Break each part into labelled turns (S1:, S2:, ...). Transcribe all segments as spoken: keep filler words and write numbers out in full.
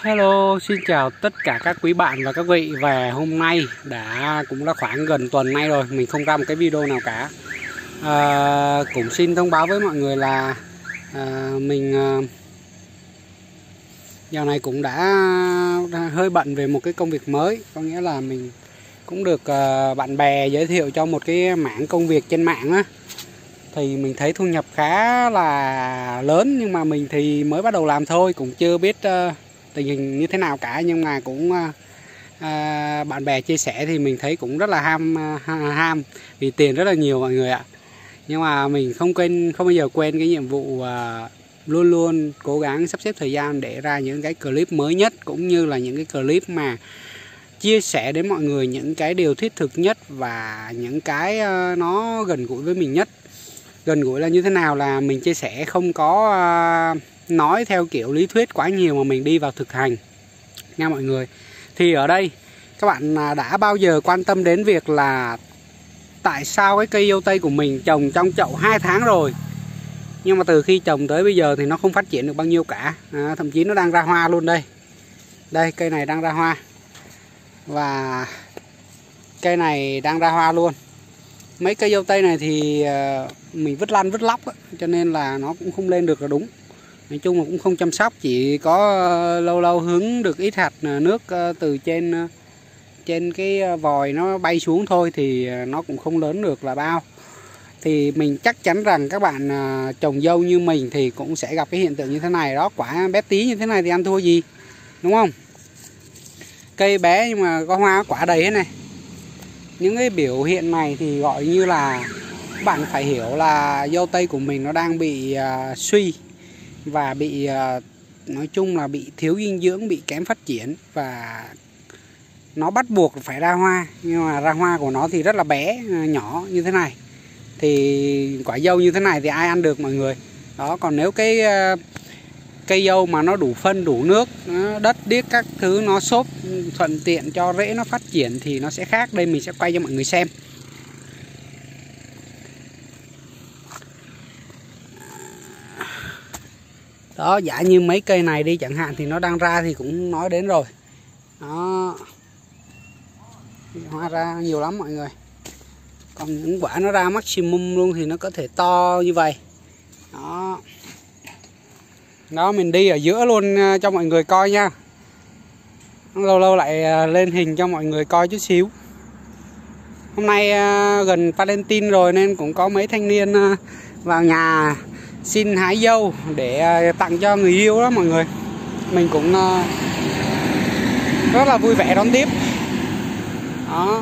S1: Hello, xin chào tất cả các quý bạn và các vị. Và hôm nay đã cũng đã khoảng gần tuần nay rồi mình không ra một cái video nào cả. à, Cũng xin thông báo với mọi người là à, mình à, dạo này cũng đã hơi bận về một cái công việc mới. Có nghĩa là mình cũng được à, bạn bè giới thiệu cho một cái mảng công việc trên mạng á. Thì mình thấy thu nhập khá là lớn, nhưng mà mình thì mới bắt đầu làm thôi, cũng chưa biết uh, tình hình như thế nào cả. Nhưng mà cũng uh, uh, bạn bè chia sẻ thì mình thấy cũng rất là ham uh, ham vì tiền rất là nhiều mọi người ạ. Nhưng mà mình không quên không bao giờ quên cái nhiệm vụ uh, luôn luôn cố gắng sắp xếp thời gian để ra những cái clip mới nhất, cũng như là những cái clip mà chia sẻ đến mọi người những cái điều thiết thực nhất và những cái uh, nó gần gũi với mình nhất. Gần gũi là như thế nào, là mình chia sẻ không có uh, nói theo kiểu lý thuyết quá nhiều, mà mình đi vào thực hành nha mọi người. Thì ở đây các bạn đã bao giờ quan tâm đến việc là tại sao cái cây dâu tây của mình trồng trong chậu hai tháng rồi, nhưng mà từ khi trồng tới bây giờ thì nó không phát triển được bao nhiêu cả. à, Thậm chí nó đang ra hoa luôn đây. Đây, cây này đang ra hoa, và cây này đang ra hoa luôn. Mấy cây dâu tây này thì mình vứt lăn vứt lóc, cho nên là nó cũng không lên được là đúng. Nói chung là cũng không chăm sóc, chỉ có lâu lâu hứng được ít hạt nước từ trên trên cái vòi nó bay xuống thôi, thì nó cũng không lớn được là bao. Thì mình chắc chắn rằng các bạn trồng dâu như mình thì cũng sẽ gặp cái hiện tượng như thế này đó. Quả bé tí như thế này thì ăn thua gì, đúng không? Cây bé nhưng mà có hoa quả đầy hết này. Những cái biểu hiện này thì gọi như là các bạn phải hiểu là dâu tây của mình nó đang bị uh, suy và bị uh, nói chung là bị thiếu dinh dưỡng, bị kém phát triển, và nó bắt buộc phải ra hoa. Nhưng mà ra hoa của nó thì rất là bé, uh, nhỏ như thế này. Thì quả dâu như thế này thì ai ăn được mọi người. Đó, còn nếu cái uh, cây dâu mà nó đủ phân, đủ nước, đất điếc các thứ nó xốp thuận tiện cho rễ nó phát triển thì nó sẽ khác. Đây mình sẽ quay cho mọi người xem. Đó, giả như mấy cây này đi chẳng hạn thì nó đang ra thì cũng nói đến rồi. Đó, hoa ra nhiều lắm mọi người. Còn những quả nó ra maximum luôn thì nó có thể to như vậy. Đó. Đó, mình đi ở giữa luôn cho mọi người coi nha. Lâu lâu lại lên hình cho mọi người coi chút xíu. Hôm nay gần Valentine rồi nên cũng có mấy thanh niên vào nhà xin hái dâu để tặng cho người yêu đó mọi người. Mình cũng rất là vui vẻ đón tiếp. Đó,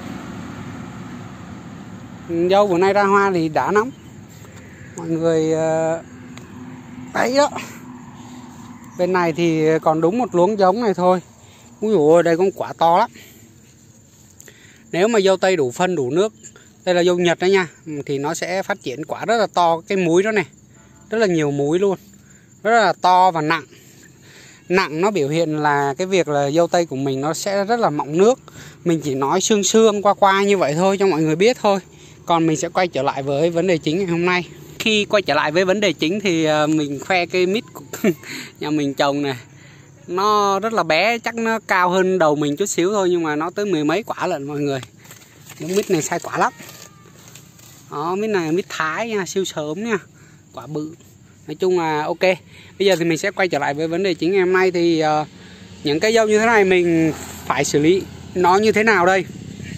S1: dâu bữa nay ra hoa thì đã lắm mọi người. Đấy đó. Bên này thì còn đúng một luống giống này thôi. Úi dồi ôi, đây con quả to lắm. Nếu mà dâu tây đủ phân đủ nước, đây là dâu Nhật đó nha, thì nó sẽ phát triển quả rất là to. Cái múi đó này, rất là nhiều múi luôn, rất là to và nặng. Nặng nó biểu hiện là cái việc là dâu tây của mình nó sẽ rất là mọng nước. Mình chỉ nói sương sương qua qua như vậy thôi cho mọi người biết thôi. Còn mình sẽ quay trở lại với vấn đề chính ngày hôm nay. Khi quay trở lại với vấn đề chính thì mình khoe cây mít của nhà mình trồng này. Nó rất là bé, chắc nó cao hơn đầu mình chút xíu thôi, nhưng mà nó tới mười mấy quả lận mọi người. Những mít này sai quả lắm. Đó, mít này là mít Thái nha, siêu sớm nha, quả bự. Nói chung là ok. Bây giờ thì mình sẽ quay trở lại với vấn đề chính ngày hôm nay. Thì uh, những cây dâu như thế này mình phải xử lý nó như thế nào đây?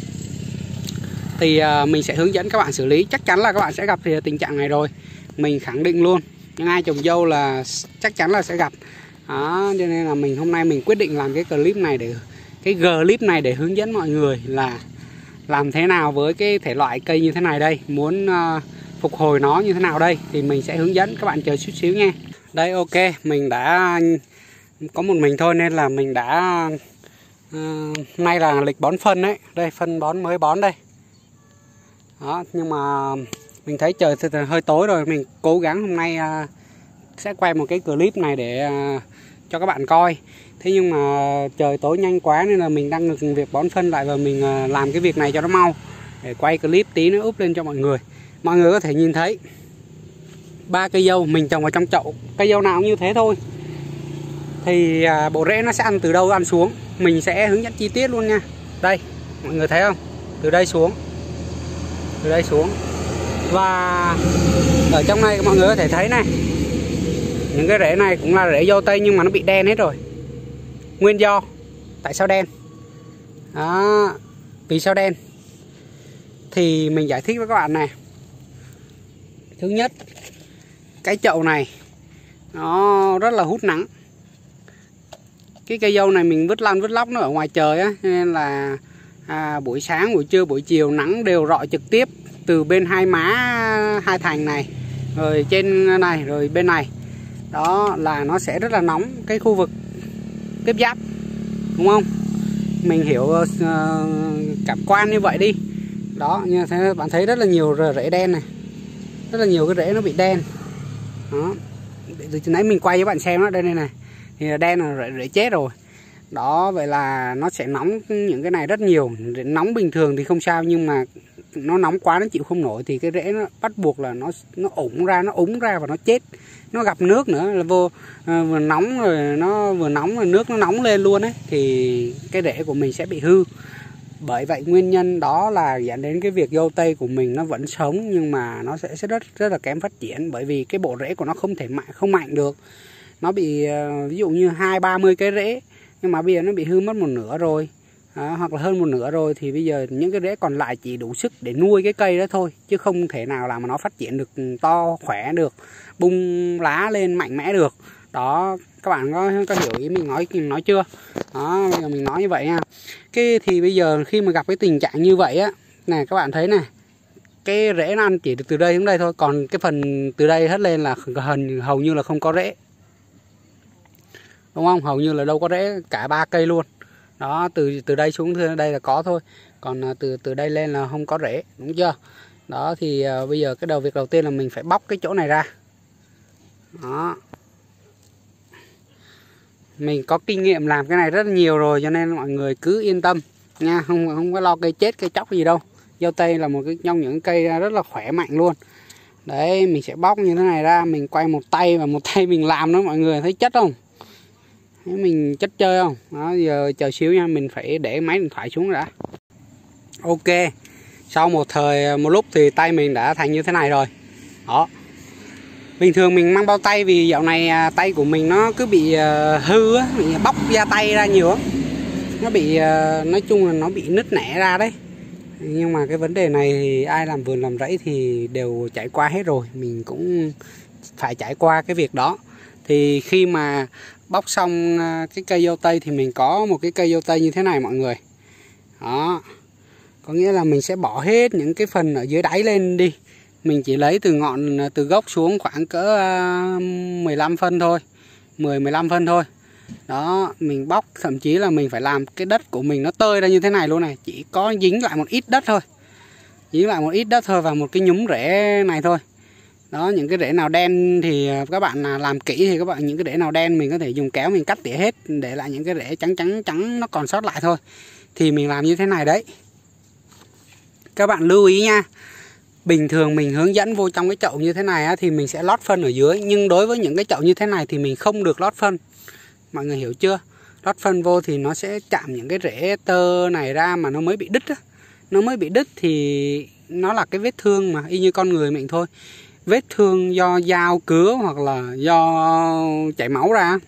S1: Thì uh, mình sẽ hướng dẫn các bạn xử lý. Chắc chắn là các bạn sẽ gặp thì tình trạng này rồi, mình khẳng định luôn. Nhưng ai trồng dâu là chắc chắn là sẽ gặp. Đó, cho nên là mình hôm nay mình quyết định làm cái clip này để cái clip này để hướng dẫn mọi người là làm thế nào với cái thể loại cây như thế này đây, muốn uh, phục hồi nó như thế nào đây, thì mình sẽ hướng dẫn các bạn chờ chút xíu nha. Đây, ok, mình đã có một mình thôi nên là mình đã uh, nay là lịch bón phân đấy. Đây, phân bón mới bón đây. Đó, nhưng mà mình thấy trời thì hơi tối rồi, mình cố gắng hôm nay uh, sẽ quay một cái clip này để uh, cho các bạn coi. Thế nhưng mà trời tối nhanh quá nên là mình đang ngừng việc bón phân lại, và mình uh, làm cái việc này cho nó mau để quay clip tí nữa úp lên cho mọi người. Mọi người có thể nhìn thấy ba cây dâu mình trồng vào trong chậu, cây dâu nào cũng như thế thôi. thì à, bộ rễ nó sẽ ăn từ đâu ăn xuống. Mình sẽ hướng dẫn chi tiết luôn nha. Đây, mọi người thấy không? Từ đây xuống. Từ đây xuống. Và ở trong này mọi người có thể thấy này, những cái rễ này cũng là rễ dâu tây nhưng mà nó bị đen hết rồi. Nguyên do tại sao đen? Đó, vì sao đen? Thì mình giải thích với các bạn này. Thứ nhất, cái chậu này nó rất là hút nắng. Cái cây dâu này mình vứt lăn vứt lóc nó ở ngoài trời á, nên là à, buổi sáng, buổi trưa, buổi chiều nắng đều rọi trực tiếp từ bên hai má hai thành này, rồi trên này, rồi bên này. Đó là nó sẽ rất là nóng cái khu vực tiếp giáp, đúng không? Mình hiểu uh, cảm quan như vậy đi. Đó, như thế bạn thấy rất là nhiều rễ đen này, rất là nhiều cái rễ nó bị đen. Đó, từ nãy mình quay cho bạn xem đó, đây này này, thì đen là rễ, rễ chết rồi. Đó, vậy là nó sẽ nóng những cái này rất nhiều. Nóng bình thường thì không sao, nhưng mà nó nóng quá nó chịu không nổi thì cái rễ nó bắt buộc là nó nó ủng ra, nó úng ra và nó chết. Nó gặp nước nữa là vô à, vừa nóng rồi nó vừa nóng rồi nước nó nóng lên luôn ấy, thì cái rễ của mình sẽ bị hư. Bởi vậy nguyên nhân đó là dẫn đến cái việc dâu tây của mình nó vẫn sống nhưng mà nó sẽ, sẽ rất rất là kém phát triển, bởi vì cái bộ rễ của nó không thể mạnh không mạnh được. Nó bị uh, ví dụ như hai ba mươi cái rễ, nhưng mà bây giờ nó bị hư mất một nửa rồi, à, hoặc là hơn một nửa rồi, thì bây giờ những cái rễ còn lại chỉ đủ sức để nuôi cái cây đó thôi, chứ không thể nào làm mà nó phát triển được to khỏe được, bung lá lên mạnh mẽ được. Đó, các bạn có có hiểu ý mình nói mình nói chưa? Đó, bây giờ mình nói như vậy nha. Cái thì bây giờ khi mà gặp cái tình trạng như vậy á, này các bạn thấy này, cái rễ nó ăn chỉ được từ đây đến đây thôi, còn cái phần từ đây hết lên là gần hầu như là không có rễ, đúng không? Hầu như là đâu có rễ cả ba cây luôn. Đó, từ từ đây xuống đây là có thôi, còn từ từ đây lên là không có rễ, đúng chưa? Đó thì uh, bây giờ cái đầu việc đầu tiên là mình phải bóc cái chỗ này ra. Đó, mình có kinh nghiệm làm cái này rất nhiều rồi, cho nên mọi người cứ yên tâm nha, không không có lo cây chết cây chóc gì đâu. Dâu tây là một cái trong những cây rất là khỏe mạnh luôn. Đấy, mình sẽ bóc như thế này ra, mình quay một tay và một tay mình làm đó, mọi người thấy chất không? Thấy mình chất chơi không? Đó, giờ chờ xíu nha, mình phải để máy điện thoại xuống đã. Ok, sau một thời một lúc thì tay mình đã thành như thế này rồi. Đó, bình thường mình mang bao tay vì dạo này à, tay của mình nó cứ bị uh, hư á, bị bóc da tay ra nhiều á, nó bị uh, nói chung là nó bị nứt nẻ ra đấy. Nhưng mà cái vấn đề này thì ai làm vườn làm rẫy thì đều trải qua hết rồi, mình cũng phải trải qua cái việc đó. Thì khi mà bóc xong cái cây dâu tây thì mình có một cái cây dâu tây như thế này mọi người. Đó, có nghĩa là mình sẽ bỏ hết những cái phần ở dưới đáy lên đi. Mình chỉ lấy từ ngọn, từ gốc xuống khoảng cỡ mười lăm phân thôi, mười mười lăm phân thôi. Đó, mình bóc, thậm chí là mình phải làm cái đất của mình nó tơi ra như thế này luôn này. Chỉ có dính lại một ít đất thôi, dính lại một ít đất thôi và một cái nhúm rễ này thôi. Đó, những cái rễ nào đen thì các bạn làm kỹ thì các bạn, những cái rễ nào đen mình có thể dùng kéo mình cắt tỉa hết, để lại những cái rễ trắng trắng trắng nó còn sót lại thôi. Thì mình làm như thế này đấy. Các bạn lưu ý nha. Bình thường mình hướng dẫn vô trong cái chậu như thế này á, thì mình sẽ lót phân ở dưới. Nhưng đối với những cái chậu như thế này thì mình không được lót phân. Mọi người hiểu chưa? Lót phân vô thì nó sẽ chạm những cái rễ tơ này ra mà nó mới bị đứt á. Nó mới bị đứt thì nó là cái vết thương mà, y như con người mình thôi. Vết thương do dao cứa hoặc là do chảy máu ra,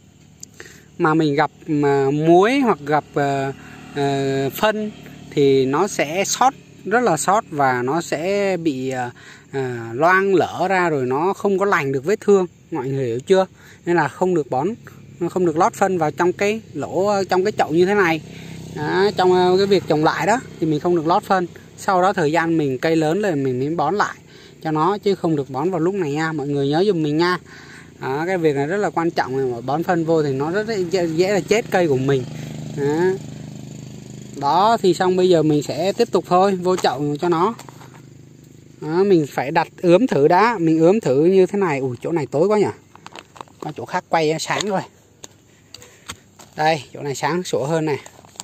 S1: mà mình gặp mà muối hoặc gặp uh, uh, phân thì nó sẽ sót, rất là sót, và nó sẽ bị uh, uh, loang lở ra rồi nó không có lành được vết thương. Mọi người hiểu chưa? Nên là không được bón, không được lót phân vào trong cái lỗ, trong cái chậu như thế này. Đó, trong cái việc trồng lại đó thì mình không được lót phân. Sau đó thời gian mình cây lớn lên mình mới bón lại cho nó, chứ không được bón vào lúc này nha. Mọi người nhớ giùm mình nha. Đó, cái việc này rất là quan trọng, mà bón phân vô thì nó rất dễ, dễ là chết cây của mình. Đó. Đó thì xong bây giờ mình sẽ tiếp tục thôi, vô chậu cho nó. Đó, mình phải đặt ướm thử đã, mình ướm thử như thế này. Ui, chỗ này tối quá nhỉ, có chỗ khác quay sáng rồi. Đây, chỗ này sáng sủa hơn này.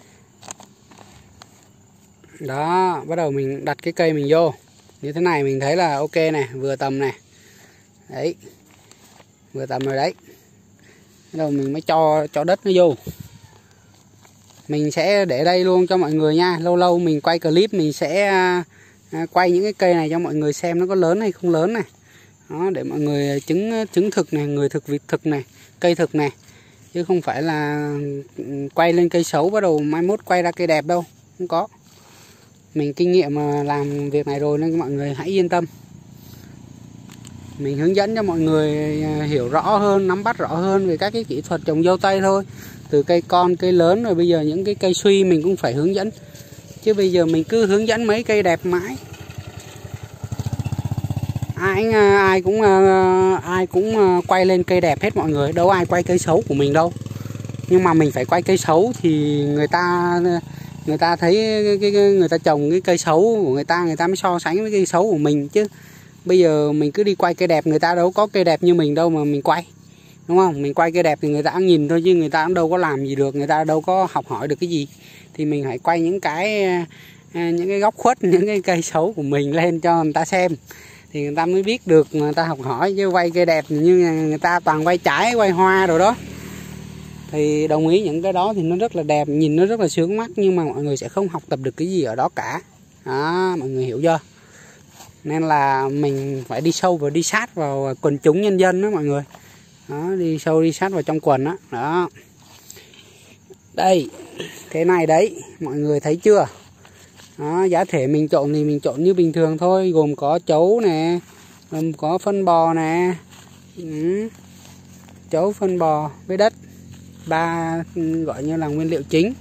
S1: Đó, bắt đầu mình đặt cái cây mình vô như thế này, mình thấy là ok này, vừa tầm này. Đấy, vừa tầm rồi đấy. Rồi mình mới cho cho đất nó vô. Mình sẽ để đây luôn cho mọi người nha. Lâu lâu mình quay clip mình sẽ à, quay những cái cây này cho mọi người xem nó có lớn hay không lớn này. Đó, để mọi người chứng chứng thực này, người thực việc thực này, cây thực này. Chứ không phải là quay lên cây xấu bắt đầu mai mốt quay ra cây đẹp đâu. Không có. Mình kinh nghiệm mà làm việc này rồi nên mọi người hãy yên tâm. Mình hướng dẫn cho mọi người hiểu rõ hơn, nắm bắt rõ hơn về các cái kỹ thuật trồng dâu tây thôi. Từ cây con, cây lớn rồi bây giờ những cái cây suy mình cũng phải hướng dẫn. Chứ bây giờ mình cứ hướng dẫn mấy cây đẹp mãi. Ai ai cũng ai cũng quay lên cây đẹp hết mọi người, đâu ai quay cây xấu của mình đâu. Nhưng mà mình phải quay cây xấu thì người ta người ta thấy cái, cái người ta trồng cái cây xấu của người ta, người ta mới so sánh với cây xấu của mình chứ. Bây giờ mình cứ đi quay cây đẹp, người ta đâu có cây đẹp như mình đâu mà mình quay. Đúng không? Mình quay cây đẹp thì người ta nhìn thôi chứ người ta cũng đâu có làm gì được, người ta đâu có học hỏi được cái gì. Thì mình hãy quay những cái những cái góc khuất, những cái cây xấu của mình lên cho người ta xem. Thì người ta mới biết được, người ta học hỏi. Chứ quay cây đẹp như người ta toàn quay trái, quay hoa rồi đó. Thì đồng ý những cái đó thì nó rất là đẹp, nhìn nó rất là sướng mắt. Nhưng mà mọi người sẽ không học tập được cái gì ở đó cả. Đó, mọi người hiểu chưa? Nên là mình phải đi sâu và đi sát vào quần chúng nhân dân đó mọi người. Đó, đi sâu đi sát vào trong quần đó. Đó. Đây, cái này đấy, mọi người thấy chưa? Đó, giá thể mình trộn thì mình trộn như bình thường thôi, gồm có chấu nè, gồm có phân bò nè. Ừ. Chấu, phân bò với đất. Ba gọi như là nguyên liệu chính.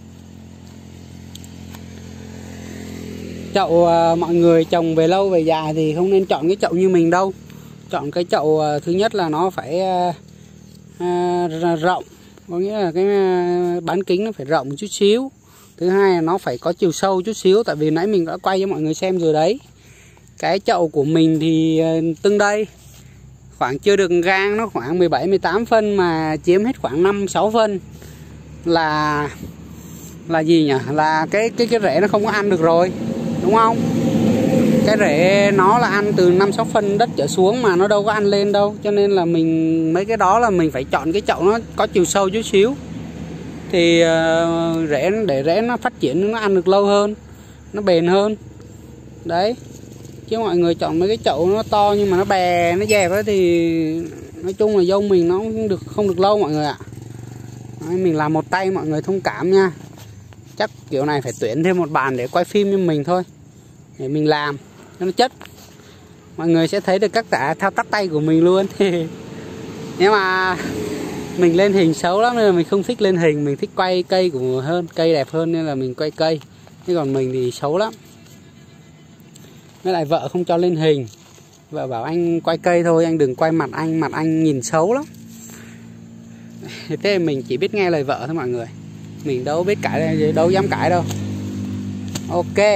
S1: Chậu uh, mọi người trồng về lâu về dài thì không nên chọn cái chậu như mình đâu. Chọn cái chậu uh, thứ nhất là nó phải uh, uh, rộng, có nghĩa là cái uh, bán kính nó phải rộng chút xíu. Thứ hai là nó phải có chiều sâu chút xíu, tại vì nãy mình đã quay cho mọi người xem rồi đấy. Cái chậu của mình thì uh, từng đây khoảng chưa được gang, nó khoảng mười bảy mười tám phân mà chiếm hết khoảng năm sáu phân là là gì nhỉ? Là cái cái cái rễ nó không có ăn được rồi. Đúng không? Cái rễ nó là ăn từ năm sáu phân đất trở xuống mà nó đâu có ăn lên đâu. Cho nên là mình mấy cái đó là mình phải chọn cái chậu nó có chiều sâu chút xíu. Thì uh, rễ để rễ nó phát triển nó ăn được lâu hơn, nó bền hơn. Đấy. Chứ mọi người chọn mấy cái chậu nó to nhưng mà nó bè, nó dẹp ấy thì nói chung là dâu mình nó không được không được lâu mọi người ạ. Đấy, mình làm một tay mọi người thông cảm nha. Chắc kiểu này phải tuyển thêm một bạn để quay phim cho mình thôi, để mình làm cho nó chất. Mọi người sẽ thấy được các cả thao tác tay của mình luôn. Nhưng mà mình lên hình xấu lắm nên là mình không thích lên hình. Mình thích quay cây của hơn, cây đẹp hơn nên là mình quay cây. Chứ còn mình thì xấu lắm. Với lại vợ không cho lên hình. Vợ bảo anh quay cây thôi, anh đừng quay mặt anh, mặt anh nhìn xấu lắm. Thế mình chỉ biết nghe lời vợ thôi mọi người. Mình đâu biết cãi, đâu dám cãi đâu. Ok.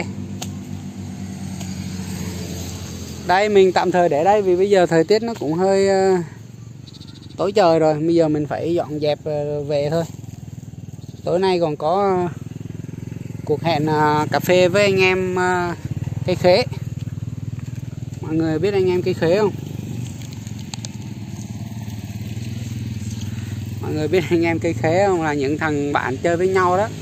S1: Đây mình tạm thời để đây vì bây giờ thời tiết nó cũng hơi uh, tối trời rồi. Bây giờ mình phải dọn dẹp uh, về thôi. Tối nay còn có uh, cuộc hẹn uh, cà phê với anh em uh, cây khế. Mọi người biết anh em cây khế không? Mọi người biết anh em cây khế không? Là những thằng bạn chơi với nhau đó.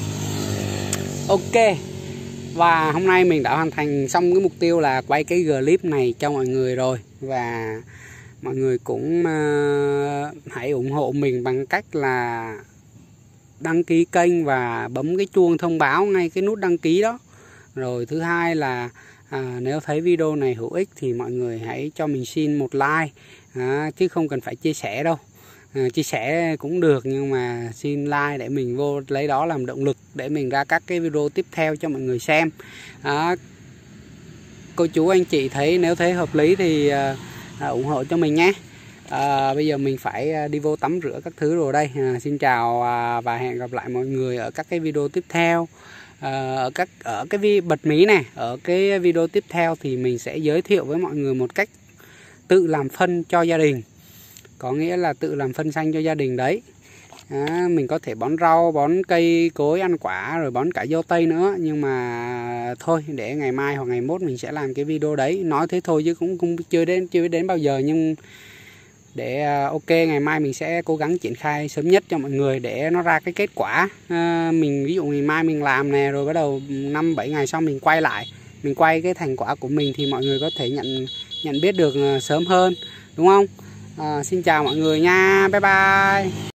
S1: Ok. Và hôm nay mình đã hoàn thành xong cái mục tiêu là quay cái clip này cho mọi người rồi. Và mọi người cũng uh, hãy ủng hộ mình bằng cách là đăng ký kênh và bấm cái chuông thông báo ngay cái nút đăng ký đó. Rồi thứ hai là à, nếu thấy video này hữu ích thì mọi người hãy cho mình xin một like, à, chứ không cần phải chia sẻ đâu. À, chia sẻ cũng được nhưng mà xin like để mình vô lấy đó làm động lực để mình ra các cái video tiếp theo cho mọi người xem. À, cô chú anh chị thấy nếu thấy hợp lý thì à, ủng hộ cho mình nhé. À, bây giờ mình phải đi vô tắm rửa các thứ rồi đây. À, xin chào à, và hẹn gặp lại mọi người ở các cái video tiếp theo. À, ở các ở cái bật mí này, ở cái video tiếp theo thì mình sẽ giới thiệu với mọi người một cách tự làm phân cho gia đình. Có nghĩa là tự làm phân xanh cho gia đình đấy. À, mình có thể bón rau, bón cây cối ăn quả rồi bón cả dâu tây nữa. Nhưng mà thôi để ngày mai hoặc ngày mốt mình sẽ làm cái video đấy. Nói thế thôi chứ cũng, cũng chưa đến chưa đến bao giờ. Nhưng để ok, ngày mai mình sẽ cố gắng triển khai sớm nhất cho mọi người để nó ra cái kết quả. À, mình ví dụ ngày mai mình làm nè, rồi bắt đầu năm bảy ngày sau mình quay lại, mình quay cái thành quả của mình thì mọi người có thể nhận nhận biết được sớm hơn, đúng không? À, xin chào mọi người nha, bye bye.